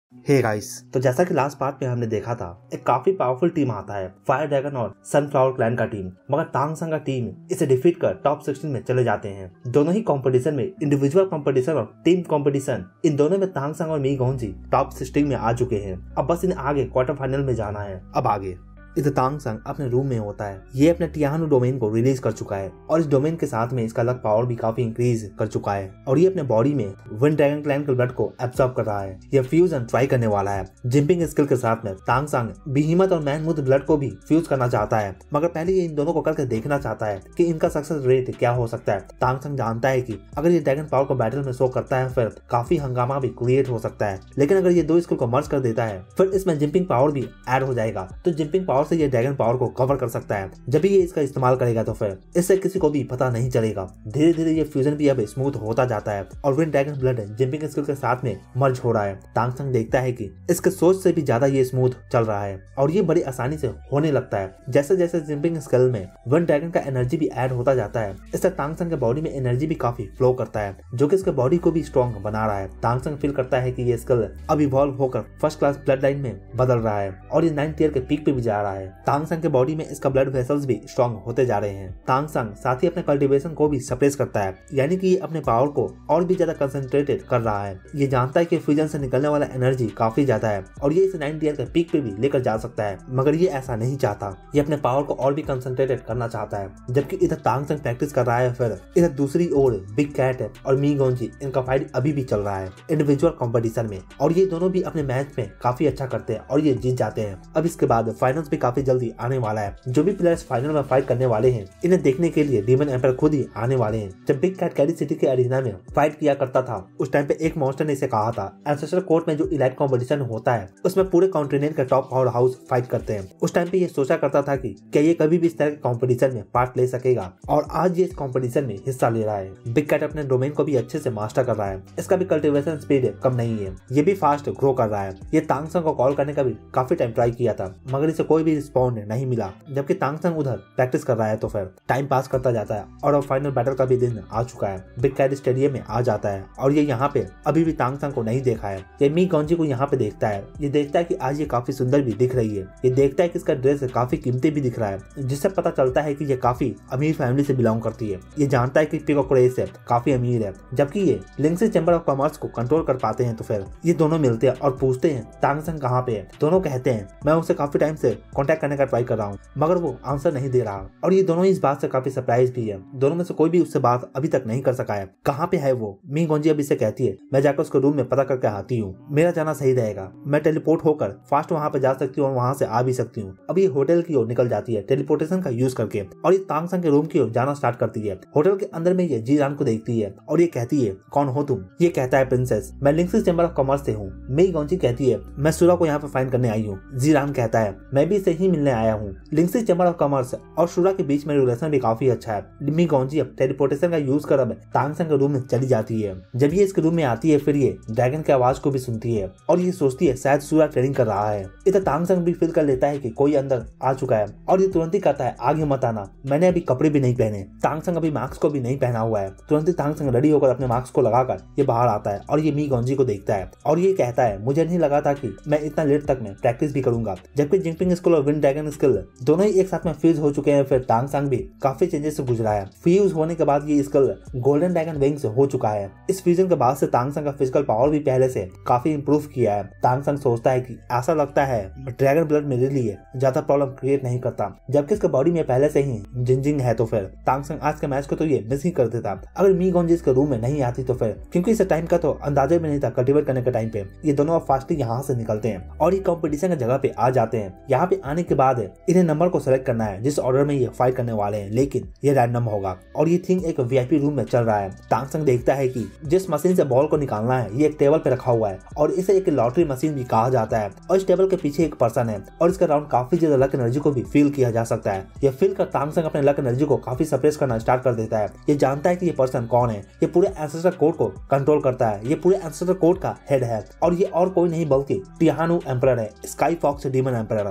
Hey guys, तो जैसा कि लास्ट पार्ट में हमने देखा था, एक काफी पावरफुल टीम आता है, फायर ड्रैगन और सनफ्लावर क्लैन का टीम, मगर तांग संग का टीम इसे डिफीट कर टॉप 16 में चले जाते हैं। दोनों ही कंपटीशन में, इंडिविजुअल कंपटीशन और टीम कंपटीशन, इन दोनों में तांग संग और मी गोंजी टॉप 16 में आ चुके हैं। अब बस इन्हें आगे क्वार्टर फाइनल में जाना है। अब आगे इधर तांग संग अपने रूम में होता है। ये अपने टियानु डोमेन को रिलीज कर चुका है और इस डोमेन के साथ में इसका लक पावर भी काफी इंक्रीज कर चुका है और ये अपने बॉडी में विंड ड्रैगन क्लैन के ब्लड को एब्सॉर्ब कर रहा है। यह फ्यूजन ट्राई करने वाला है। जंपिंग स्किल के साथ में तांग संग बिहीमत और मैनमुथ ब्लड को भी फ्यूज करना चाहता है, मगर पहले ये इन दोनों को करके देखना चाहता है कि इनका सक्सेस रेट क्या हो सकता है। तांग संग जानता है कि अगर ये ड्रैगन पावर को बैटल में शो करता है फिर काफी हंगामा भी क्रिएट हो सकता है, लेकिन अगर ये दो स्किल को मर्ज कर देता है फिर इसमें जंपिंग पावर भी ऐड हो जाएगा, तो जंपिंग पावर से ये ड्रैगन पावर को कवर कर सकता है। जब भी ये इसका इस्तेमाल करेगा तो फिर इससे किसी को भी पता नहीं चलेगा। धीरे धीरे ये फ्यूजन भी अब स्मूथ होता जाता है और wind dragon blood jumping skill के साथ में मर्ज हो रहा है। तांग संग देखता है कि इसके सोच से भी ज्यादा ये स्मूथ चल रहा है और ये बड़ी आसानी से होने लगता है। जैसे जैसे जंपिंग स्किल में विंड ड्रैगन का एनर्जी भी ऐड होता जाता है, इससे तांग संग के बॉडी में एनर्जी भी काफी फ्लो करता है, जो कि इसके बॉडी को भी स्ट्रॉन्ग बना रहा है। तांग संग फील करता है कि ये स्किल अब इवॉल्व होकर फर्स्ट क्लास ब्लड लाइन में बदल रहा है और ये 9th ईयर के पीक पे भी जा रहा है। तांग संग के बॉडी में इसका ब्लड वेसल्स भी स्ट्रॉन्ग होते जा रहे हैं। तांग संग साथ ही अपने कल्टीवेशन को भी सप्रेस करता है, यानी कि ये अपने पावर को और भी ज्यादा कंसंट्रेटेड कर रहा है। ये जानता है कि फ्यूजन से निकलने वाला एनर्जी काफी ज्यादा है और ये इसे 9th ईयर के पीक पे भी लेकर जा सकता है, मगर ये ऐसा नहीं चाहता। ये अपने पावर को और भी कंसंट्रेटेड करना चाहता है। जबकि इधर तांग संग प्रैक्टिस कर रहा है, फिर इधर दूसरी ओर बिग कैट और मी गोंजी इनका फाइट अभी भी चल रहा है इंडिविजुअल कॉम्पिटिशन में और ये दोनों भी अपने मैच में काफी अच्छा करते हैं और ये जीत जाते हैं। अब इसके बाद फाइनल्स भी काफी जल्दी आने वाला है। जो भी प्लेयर्स फाइनल में फाइट करने वाले हैं, इन्हें देखने के लिए डीमन एम्पायर खुद ही आने वाले हैं। जब बिग कैट कैरी सिटी के अरीना में फाइट किया करता था, उस टाइम पे एक मॉन्स्टर ने इसे कहा था, एंसेस्टर कोर्ट में जो इलाइट कॉम्पिटिशन होता है उसमें पूरे कॉन्टिनेंट के टॉप पावर हाउस फाइट करते हैं। उस टाइम पे ये सोचा करता था कि क्या ये कभी भी इस तरह के कॉम्पिटिशन में पार्ट ले सकेगा, और आज ये इस कॉम्पिटिशन में हिस्सा ले रहा है। बिग कैट अपने डोमेन को भी अच्छे से मास्टर कर रहा है। इसका भी कल्टीवेशन स्पीड कम नहीं है, ये भी फास्ट ग्रो कर रहा है। ये तांग संग को कॉल करने का भी काफी टाइम ट्राई किया था, मगर इसे कोई भी रिस्पॉन्ड नहीं मिला। जबकि तांग संग उधर प्रैक्टिस कर रहा है तो फिर टाइम पास करता जाता है और अब फाइनल बैटल का भी दिन आ चुका है। बिग कैट स्टेडियम में आ जाता है और ये यहाँ पे अभी भी तांग संग को नहीं देखा है। ये मी गोंजी को यहाँ पे देखता है। ये देखता है कि आज ये काफी सुंदर भी दिख रही है। ये देखता है कि इसका ड्रेस काफी कीमती भी दिख रहा है, जिससे पता चलता है कि ये काफी अमीर फैमिली से बिलोंग करती है। ये जानता है कि पीकॉक रेस है काफी अमीर है। जबकि ये लिंक्सी चैम्बर ऑफ कॉमर्स को कंट्रोल कर पाते हैं, तो फिर ये दोनों मिलते हैं और पूछते हैं तांग संग कहाँ पे है। दोनों कहते हैं मैं उसे काफी टाइम से कॉन्टेक्ट करने का ट्राई कर रहा हूँ, मगर वो आंसर नहीं दे रहा और ये दोनों इस बात से काफी सरप्राइज भी है। दोनों में से कोई भी उससे बात अभी तक नहीं कर सका है। कहाँ पे है वो? मी गोंजी अभी से कहती है मैं जाकर उसके रूम में पता करके आती हूँ, मेरा जाना सही रहेगा। मैं टेलीपोर्ट होकर फास्ट वहाँ पे जा सकती हूँ और वहाँ से आ भी सकती हूँ। अब ये होटल की ओर निकल जाती है टेलीपोर्टेशन का यूज करके और ये तांग संग के रूम की ओर जाना स्टार्ट करती है। होटल के अंदर में ये जीरान को देखती है और ये कहती है कौन हो तुम? ये कहता है प्रिंसेस, मैं लिंक्सी चैम्बर ऑफ कॉमर्स से हूँ। मी गोंजी कहती है मैं सूरा को यहाँ पे फाइंड करने आई हूँ। जीरान कहता है मैं भी इसे ही मिलने आया हूँ। लिंक्सी चैम्बर ऑफ कॉमर्स और सूरा के बीच में रिलेशन भी काफी अच्छा है। मी गोंजी अब टेलीपोर्टेशन का यूज कर अब तांग संग के रूम में चली जाती है। जब ये इसके रूम में आती है फिर ये ड्रैगन की आवाज को भी सुनती है और ये सोचती है शायद सूरा ट्रेनिंग कर रहा है। इधर तांग संग भी फील कर लेता है कि कोई अंदर आ चुका है और ये तुरंत ही कहता है आगे मत आना, मैंने अभी कपड़े भी नहीं पहने। तांग संग अभी मास्क को भी नहीं पहना हुआ है। तुरंत ही तांग संग रेडी होकर अपने मास्क को लगाकर ये बाहर आता है और ये मी गोंजी को देखता है और ये कहता है मुझे नहीं लगा था कि मैं इतना लेट तक में प्रैक्टिस भी करूंगा। जबकि जंपिंग स्किल और विंड ड्रैगन स्किल दोनों ही एक साथ में फ्यूज हो चुके हैं, फिर तांग संग भी काफी चेंजेस से गुजरा है। फ्यूज होने के बाद ये स्किल गोल्डन ड्रैगन विंग्स हो चुका है। इस फ्यूजन के बाद से तांग संग का फिजिकल पावर भी पहले से काफी इंप्रूव किया है। तांग संग सोचता है कि ऐसा लगता है ड्रैगन ब्लड मेरे लिए ज्यादा प्रॉब्लम क्रिएट नहीं करता, जबकि इसके बॉडी में पहले से ही जिंजिंग है। तो फिर तांग संग आज के मैच को तो ये मिस ही कर देता अगर मी गोंजी इसके रूम में नहीं आती तो फिर, क्योंकि इस टाइम का तो अंदाजा भी नहीं था कल्टीवेट करने के टाइम पे। ये दोनों अब फास्टली यहाँ से निकलते हैं और ये कॉम्पिटिशन की जगह पे आ जाते हैं। यहाँ पे आने के बाद इन्हें नंबर को सेलेक्ट करना है जिस ऑर्डर में ये फाइट करने वाले हैं, लेकिन ये रैंडम होगा और ये थिंग एक वीआईपी रूम में चल रहा है। तांग संग देखता है कि जिस मशीन से बॉल को निकालना है ये एक टेबल पे रखा हुआ है और इसे एक लॉटरी मशीन भी कहा जाता है और इस टेबल के पीछे एक पर्सन है और इसका राउंड काफी ज्यादा लक एनर्जी को भी फील किया जा सकता है। ये फील कर तांग संग अपने लक एनर्जी को काफी सप्रेस करना स्टार्ट कर देता है। ये जानता है कि ये पर्सन कौन है। ये पूरे एंसेस्टर कोड को कंट्रोल करता है। ये पूरे एंसेस्टर कोड का हेड है और ये और कोई नहीं बल्कि टियानु एम्परर है, sky fox demon emperor. Tang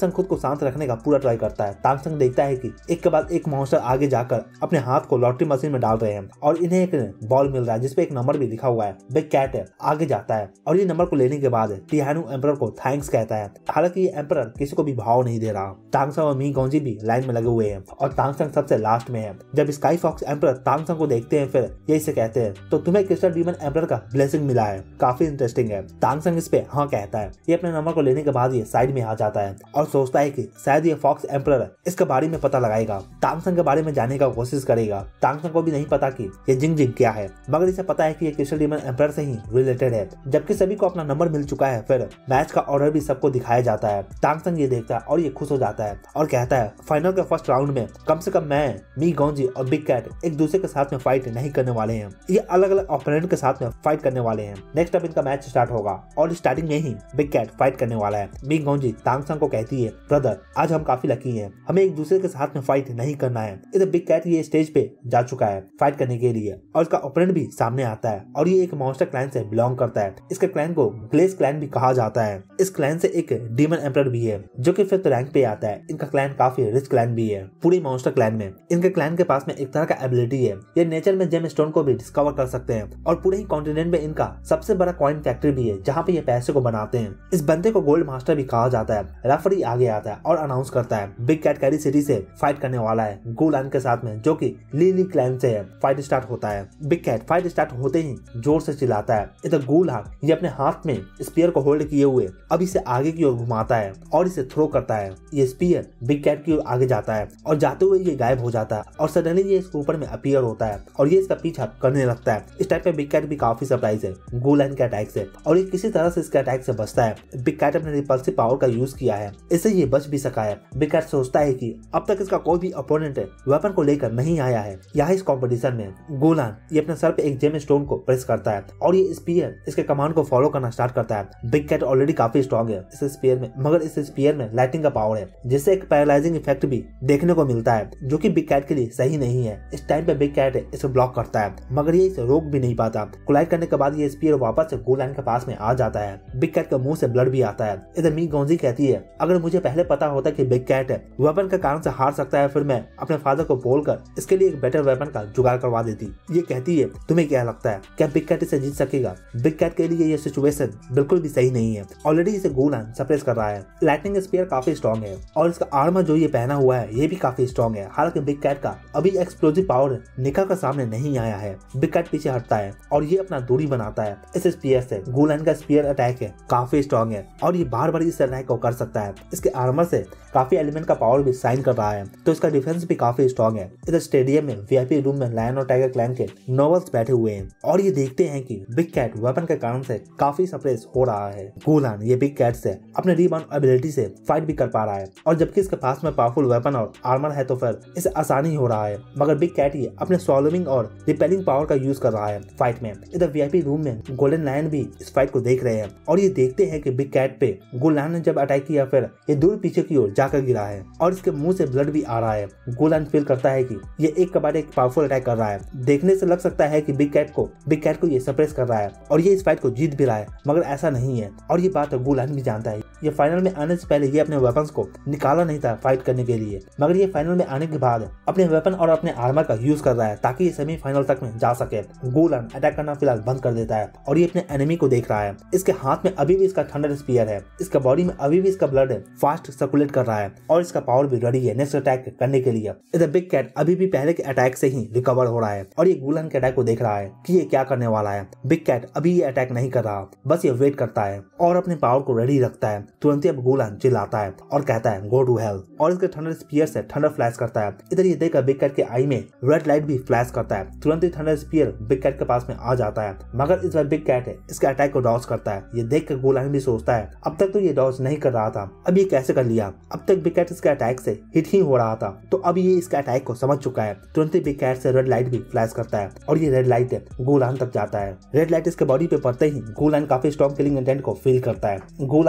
Tang San खुद को शांत रखने का पूरा ट्राई करता है। तांगसंग देखता है कि एक के बाद एक मॉन्स्टर आगे जाकर अपने हाथ को लॉटरी मशीन में डाल रहे हैं और इन्हें एक बॉल मिल रहा है जिसपे एक नंबर भी लिखा हुआ है। बिग कैट आगे जाता है और ये नंबर को लेने के बाद टियानु एम्परर को थैंक्स कहता है। हालांकि ये एम्परर किसी को भी भाव नहीं दे रहा। तांगसंग और मी गौजी भी लाइन में लगे हुए हैं और तांगसंग सबसे लास्ट में है। जब स्काई फॉक्स एम्परर तांगसंग को देखते हैं फिर ये इसे कहते हैं, तो तुम्हें क्रिस्टल डीमन एम्परर का ब्लेसिंग मिला है, काफी इंटरेस्टिंग है। तांगसंग इस पे हाँ कहता है। ये अपने नंबर को लेने के बाद ये साइड में आ जाता है और सोचता है कि शायद ये फॉक्स एम्परर इसके बारे में पता लगाएगा, तांगसंग के बारे में जानने का कोशिश करेगा। तांगसंग को भी नहीं पता कि ये जिंग जिंग क्या है, मगर इसे पता है कि ये क्रिस्टल डीमन एम्परर से ही रिलेटेड है। जबकि सभी को अपना नंबर मिल चुका है फिर मैच का ऑर्डर भी सबको दिखाया जाता है। तांगसंग ये देखता है और ये खुश हो जाता है और कहता है फाइनल के फर्स्ट राउंड में कम से कम मैं, मी गौजी और बिग कैट एक दूसरे के साथ में फाइट नहीं करने वाले हैं, ये अलग अलग ओपोनेंट के साथ में फाइट करने वाले हैं। नेक्स्ट अप इनका मैच स्टार्ट होगा और स्टार्टिंग में ही बिग कैट फाइट करने वाला है। मी गौजी तांगसंग को कहती है, ब्रदर आज हम काफी लकी हैं, हमें एक दूसरे के साथ में फाइट नहीं करना है। इधर बिग कैट ये स्टेज पे जा चुका है फाइट करने के लिए और इसका ओपोनेंट भी सामने आता है और ये एक मॉन्स्टर क्लैन से बिलोंग करता है। इसके क्लैन को ग्लेस क्लैन भी कहा जाता है। इस क्लैन से एक डीमन एम्परर भी है जो कि 5th रैंक पे आता है। इनका क्लैन काफी रिच क्लैन भी है पूरी मॉन्स्टर क्लैन में। इनके क्लैन के पास में एक तरह का एबिलिटी है, ये नेचर में जेम स्टोन को भी डिस्कवर कर सकते हैं और पूरे ही कॉन्टिनेंट में इनका सबसे बड़ा कॉइन फैक्ट्री भी है जहाँ पे ये पैसे को बनाते हैं। इस बंदे को गोल्ड मास्टर भी कहा जाता है। रेफरी आगे आता है और अनाउंस करता है बिग कैट कैरी सिटी से फाइट करने वाला है गुलान के साथ में जो कि लीली क्लैन से है। फाइट स्टार्ट होता है। बिग कैट फाइट स्टार्ट होते ही जोर से चिल्लाता है। इधर गुलान ये अपने हाथ में स्पीयर को होल्ड किए हुए अब इसे आगे की ओर घुमाता है और इसे थ्रो करता है। ये स्पीयर बिग कैट की ओर आगे जाता है और जाते हुए ये गायब हो जाता है और सडनली ये इसके ऊपर में अपीयर होता है और ये इसका पीछा करने लगता है। इस टाइप पे बिग कैट भी काफी सरप्राइज है गुलान के अटैक से और ये किसी तरह से इसके अटैक से बचता है। बिग कैट अपने रिपल्सिव पावर का यूज किया है, इससे ये बच भी सका है। बिग कैट सोचता है कि अब तक इसका कोई भी अपोनेंट वेपन को लेकर नहीं आया है यहाँ इस कॉम्पिटिशन में। गुलान ये अपने सर पे एक जेम स्टोन को प्रेस करता है और ये स्पीयर इसके कमांड को फॉलो करना स्टार्ट करता है। बिग कैट ऑलरेडी काफी स्ट्रॉन्ग है इस स्पीयर में, मगर इस स्पीयर में लाइटिंग का पावर है जिससे एक पैरालाइजिंग इफेक्ट भी देखने को मिलता है जो कि बिग कैट के लिए सही नहीं है। इस टाइम पे बिग कैट इसे ब्लॉक करता है मगर ये इसे रोक भी नहीं पाता। कोलाइड करने के बाद ये स्पीयर वापस से गुलान के पास में आ जाता है। बिग कैट के मुंह से ब्लड भी आता है। इधर मी गौजी कहती है अगर मुझे पहले पता होता कि बिग कैट वेपन के कारण से हार सकता है फिर मैं अपने फादर को बोलकर इसके लिए एक बेटर वेपन का जुगाड़ करवा देती। ये कहती है तुम्हें क्या लगता है क्या बिग कैट इसे जीत सकेगा? बिग कैट के लिए ये सिचुएशन बिल्कुल भी सही नहीं है। ऑलरेडी इसे गुलान सप्रेस कर रहा है। लाइटनिंग स्पीयर काफी स्ट्रॉन्ग है और इसका आर्मर जो ये पहना हुआ है ये भी काफी स्ट्रॉन्ग है। हालांकि बिग कैट का अभी एक्सप्लोजिव पावर निकल कर सामने नहीं आया है। बिग कैट पीछे हटता है और ये अपना दूरी बनाता है इस स्पीयर से। गुलान का स्पीयर अटैक है काफी स्ट्रॉन्ग है और ये बार बार इस अटैक को कर सकता है। इसके आर्मर से काफी एलिमेंट का पावर भी साइन कर रहा है तो इसका डिफेंस भी काफी स्ट्रॉन्ग है। इधर स्टेडियम में वीआईपी रूम में लायन और टाइगर क्लैन के नोबल्स बैठे हुए हैं और ये देखते हैं कि बिग कैट वेपन के कारण से काफी सप्रेस हो रहा है। गुलान ये बिग कैट से अपने रिबाउंड एबिलिटी से फाइट भी कर पा रहा है और जबकि इसके पास में पावरफुल वेपन और आर्मर है तो फिर इसे आसानी हो रहा है। मगर बिग कैट ये अपने स्वॉलोइंग और रिपेलिंग पावर का यूज कर रहा है फाइट में। इधर वीआईपी रूम में गोल्डन लायन भी इस फाइट को देख रहे हैं और ये देखते हैं कि बिग कैट पे गुलान ने जब अटैक किया फिर ये दूर पीछे की ओर जाकर गिरा है और इसके मुंह से ब्लड भी आ रहा है। गुलान फील करता है कि ये एक के बाद एक पावरफुल अटैक कर रहा है। देखने से लग सकता है कि बिग कैट को ये सप्रेस कर रहा है और ये इस फाइट को जीत भी रहा है, मगर ऐसा नहीं है और ये बात गुलान भी जानता है। ये फाइनल में आने से पहले ये अपने वेपन्स को निकाला नहीं था फाइट करने के लिए, मगर ये फाइनल में आने के बाद अपने वेपन और अपने आर्मर का यूज कर रहा है ताकि ये सेमीफाइनल तक में जा सके। गुलान अटैक करना फिलहाल बंद कर देता है और ये अपने एनिमी को देख रहा है। इसके हाथ में अभी भी इसका थंडर स्पीयर है, इसका बॉडी में अभी भी इसका ब्लड फास्ट सर्कुलेट कर रहा है और इसका पावर भी रेडी है नेक्स्ट अटैक करने के लिए। इधर बिग कैट अभी भी पहले के अटैक से ही रिकवर हो रहा है और ये गुलान के अटैक को देख रहा है कि ये क्या करने वाला है। बिग कैट अभी ये अटैक नहीं कर रहा, बस ये वेट करता है और अपने पावर को रेडी रखता है। तुरंत ही अब गुलान चिल्लाता है और कहता है गो टू हेल और इसके थंडर स्पीयर से थंडर फ्लैश करता है। इधर ये देखकर बिग कैट के आई में रेड लाइट भी फ्लैश करता है। तुरंत ही थंडर स्पीयर बिग कैट के पास में आ जाता है, मगर इस बार बिग कैट इसके अटैक को डॉज करता है। ये देख कर गुलान भी सोचता है अब तक तो ये डॉज नहीं कर रहा था, अब ये कैसे कर लिया? अब तक बिग कैट इसके अटैक से हिट ही हो रहा था तो अब ये इसके अटैक को समझ चुका है। तुरंत ही बिग कैट से रेड लाइट भी फ्लैश करता है और ये रेड लाइट गुलान तक जाता है। रेड लाइट इसके बॉडी पे पड़ते ही गुलान काफी स्ट्रॉन्ग किलिंग इंटेंट को फील करता है। गुलान का रीबाउंड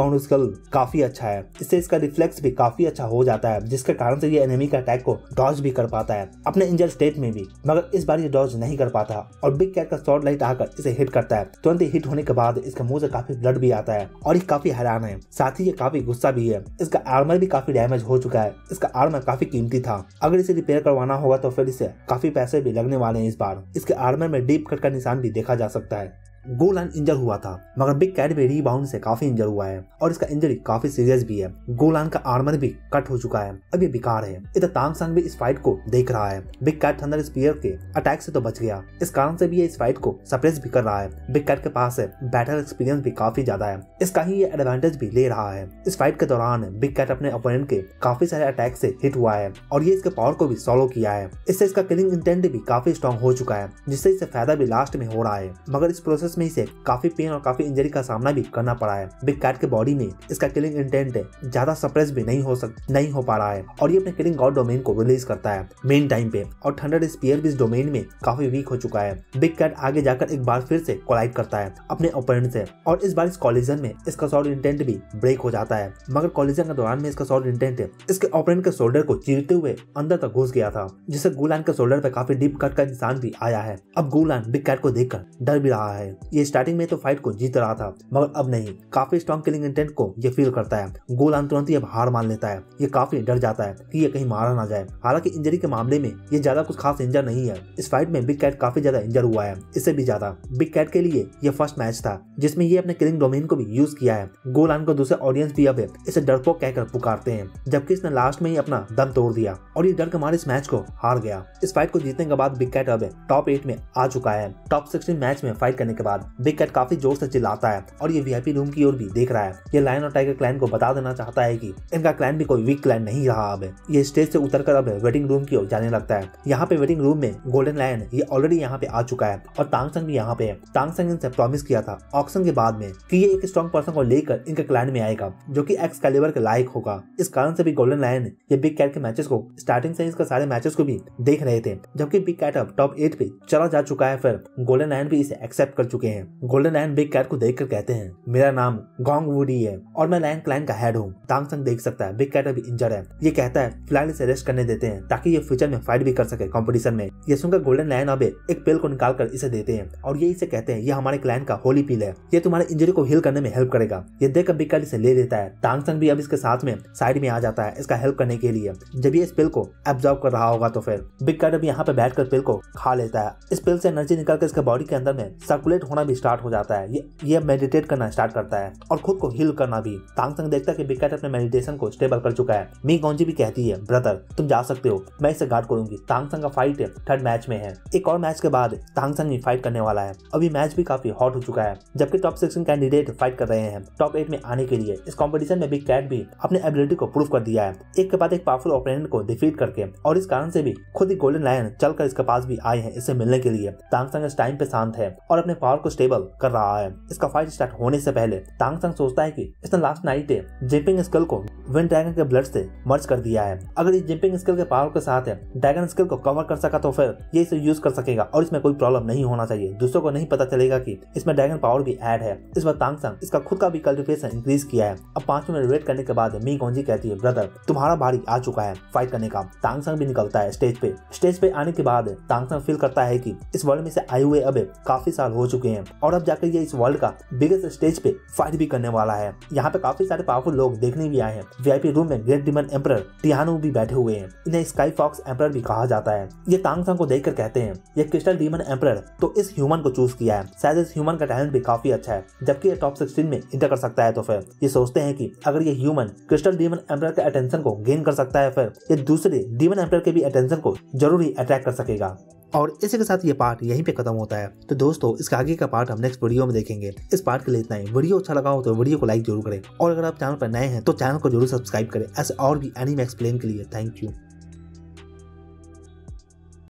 रीबाउंड स्किल काफी अच्छा है। इससे इसका रिफ्लेक्स भी काफी अच्छा हो जाता है, जिसके कारण से ये एनिमी का अटैक को डॉज भी कर पाता है अपने इंजर स्टेट में भी। मगर इस बार ये डॉज नहीं कर पाता और बिग कैट का स्वॉर्ड लाइट आकर इसे हिट करता है। तुरंत ही हिट होने के बाद इसके मुंह से काफी ब्लड भी आता है और ये काफी हैरान है, साथ ही ये काफी गुस्सा भी है। इसका आर्मर भी काफी डैमेज हो चुका है। इसका आर्मर काफी कीमती था, अगर इसे रिपेयर करवाना होगा तो फिर इसे काफी पैसे भी लगने वाले हैं। इस बार इसके आर्मर में डीप कट का निशान भी देखा जा सकता है। गोलान इंजर हुआ था, मगर बिग कैट भी रीबाउंड से काफी इंजर हुआ है और इसका इंजरी काफी सीरियस भी है। गोलान का आर्मर भी कट हो चुका है, अब ये बेकार है। इधर तांग संग भी इस फाइट को देख रहा है। बिग कैट थंडर स्पीयर के अटैक से तो बच गया, इस कारण से भी ये इस फाइट को सप्रेस भी कर रहा है। बिग कैट के पास है बैटल एक्सपीरियंस भी काफी ज्यादा है, इसका ही ये एडवांटेज भी ले रहा है। इस फाइट के दौरान बिग कैट अपने ओपोनेंट के काफी सारे अटैक से हिट हुआ है और ये इसके पावर को भी सॉलो किया है। इससे इसका किलिंग इंटेंट भी काफी स्ट्रॉन्ग हो चुका है, जिससे इसे फायदा भी लास्ट में हो रहा है। मगर इस प्रोसेस में इसे काफी पेन और काफी इंजरी का सामना भी करना पड़ा है। बिग कैट के बॉडी में इसका किलिंग इंटेंट ज्यादा सप्रेस भी नहीं हो पा रहा है और ये अपने किलिंग गॉड डोमेन को रिलीज करता है मेन टाइम पे, और थंडर स्पीयर भी इस डोमेन में काफी वीक हो चुका है। बिग कैट आगे जाकर एक बार फिर से कोलाइड करता है अपने ओपोनेंट से और इस बार इस कॉलिजन में इसका स्वॉर्ड इंटेंट भी ब्रेक हो जाता है। मगर कॉलिजन के दौरान में इसका स्वॉर्ड इंटेंट इसके ओपोनेंट के शोल्डर को चीरते हुए अंदर तक घुस गया था, जिससे गोलान के शोल्डर पे काफी डीप कट का निशान भी आया है। अब गोलान बिग कैट को देखकर डर भी रहा है। ये स्टार्टिंग में तो फाइट को जीत रहा था, मगर अब नहीं। काफी स्ट्रॉन्ग किलिंग इंटेंट को ये फील करता है। गोलान तुरंत ही अब हार मान लेता है। ये काफी डर जाता है कि ये कहीं मारा ना जाए। हालांकि इंजरी के मामले में ये ज्यादा कुछ खास इंजर नहीं है। इस फाइट में बिग कैट काफी ज्यादा इंजर हुआ है, इससे भी ज्यादा। बिग कैट के लिए ये फर्स्ट मैच था जिसमें ये अपने किलिंग डोमेन को भी यूज किया है। गोलान को दूसरे ऑडियंस भी अब इसे डरपोक कहकर पुकारते हैं, जबकि इसने लास्ट में ही अपना दम तोड़ दिया और ये डर के मारे इस मैच को हार गया। इस फाइट को जीतने के बाद बिग कैट अब टॉप 8 में आ चुका है। टॉप 16 मैच में फाइट करने के बाद बिग कैट काफी जोर से चिल्लाता है और ये वीआईपी रूम की ओर भी देख रहा है। ये लायन और टाइगर क्लैन को बता देना चाहता है कि इनका क्लैन भी कोई वीक क्लैन नहीं रहा। अब ये स्टेज से उतरकर अब वेटिंग रूम की ओर जाने लगता है। यहाँ पे वेटिंग रूम में गोल्डन लायन ये ऑलरेडी यहाँ पे आ चुका है और तांग संग भी यहाँ पे है। तांग संग इनसे प्रॉमिस किया था ऑक्शन के बाद में कि ये एक स्ट्रॉन्ग पर्सन को लेकर इनके क्लैन में आएगा जो कि एक्सकैलिबर के लायक होगा। इस कारण से भी गोल्डन लायन ये बिग कैट के मैचेस को स्टार्टिंग से इसके सारे मैचेस को भी देख रहे थे, जबकि बिग कैट अब टॉप 8 पे चला जा चुका है। फिर गोल्डन लायन भी इसे एक्सेप्ट कर चुके हैं। गोल्डन लायन बिग कैट को देखकर कहते हैं, मेरा नाम गोंग वुडी है और मैं लायन क्लैन का हेड हूँ। तांग संग देख सकता है बिग कैट अभी इंजर है। ये कहता है फिलहाल इसे रेस्ट करने देते हैं ताकि ये फ्यूचर में फाइट भी कर सके कंपटीशन में। ये सुनकर गोल्डन लायन अब एक पिल को निकाल कर इसे देते हैं और ये इसे कहते हैं ये हमारे क्लैन का होली पिल है, ये तुम्हारे इंजरी को हील करने में हेल्प करेगा। ये देखकर बिग कैट इसे ले लेता है। तांग संग भी अब इसके साथ में साइड में आ जाता है इसका हेल्प करने के लिए। जब ये इस पिल को एब्जॉर्ब कर रहा होगा तो फिर बिग कैट अब यहाँ पे बैठकर पिल को खा लेता है। इस पिल से एनर्जी निकलकर इसके बॉडी के अंदर में सर्कुलेट होना भी स्टार्ट हो जाता है। ये मेडिटेट करना स्टार्ट करता है और खुद को हील करना भी। तांग संग देखता है कि बिग कैट अपने मेडिटेशन को स्टेबल कर चुका है। मी गोंजी भी कहती है, ब्रदर तुम जा सकते हो, मैं इसे गार्ड करूंगी। तांग संग का फाइट थर्ड मैच में है। एक और मैच के बाद तांग संग भी फाइट करने वाला है। अभी मैच भी काफी हॉट हो चुका है, जबकि टॉप 16 कैंडिडेट फाइट कर रहे हैं टॉप 8 में आने के लिए। इस कंपटीशन में बिग कैट भी अपने एबिलिटी को प्रूव कर दिया है, एक के बाद एक पावरफुल ओपोनेंट को डिफीट करके, और इस कारण से भी खुद ही गोल्डन लायन चलकर इसके पास भी आए हैं इससे मिलने के लिए। तांग संग इस टाइम पे शांत है और अपने पावर को स्टेबल कर रहा है। इसका फाइट स्टार्ट होने से पहले तांग संग सोचता है कि इसने लास्ट नाइट जंपिंग स्किल को विंड ड्रैगन के ब्लड से मर्ज कर दिया है। अगर इस जंपिंग स्किल के पावर के साथ ड्रैगन स्किल को कवर कर सका तो फिर ये इसे यूज कर सकेगा और इसमें कोई प्रॉब्लम नहीं होना चाहिए। दूसरों को नहीं पता चलेगा कि इसमें ड्रैगन पावर भी ऐड है। इस बार तांग संग इसका खुद का भी कल्टिवेशन इंक्रीज किया है। अब 5 मिनट वेट करने के बाद मी गोंजी कहती है, ब्रदर तुम्हारा बारी आ चुका है फाइट करने का। तांग संग भी निकलता है स्टेज पे। स्टेज पे आने के बाद तांग संग फील करता है कि इस वर्ल्ड में से आए हुए अब काफी साल हो चुके हैं और अब जाकर ये इस वर्ल्ड का बिगेस्ट स्टेज पे फाइट भी करने वाला है। यहाँ पे काफी सारे पावरफुल लोग देखने भी आए हैं। वीआईपी रूम में ग्रेट डीमन एम्परर टियानो भी बैठे हुए हैं। इन्हें स्काई फॉक्स एम्परर भी कहा जाता है। ये तांग संग को देखकर कहते हैं, ये क्रिस्टल डीमन एम्परर तो इस ह्यूमन को चूज किया है, शायद इस ह्यूमन का टैलेंट भी काफी अच्छा है, जबकि ये टॉप 16 में इंटर कर सकता है। तो फिर ये सोचते हैं कि अगर ये ह्यूमन क्रिस्टल डीमन एम्परर के अटेंशन को गेन कर सकता है, फिर ये दूसरे डीमन एम्परर के भी अटेंशन को जरूर ही अट्रैक्ट कर सकेगा। और इसी के साथ ये पार्ट यहीं पे खत्म होता है। तो दोस्तों इसके आगे का पार्ट हम नेक्स्ट वीडियो में देखेंगे। इस पार्ट के लिए इतना ही। वीडियो अच्छा लगा हो तो वीडियो को लाइक जरूर करें और अगर आप चैनल पर नए हैं तो चैनल को जरूर सब्सक्राइब करें ऐसे और भी एनीमे एक्सप्लेन के लिए। Thank you.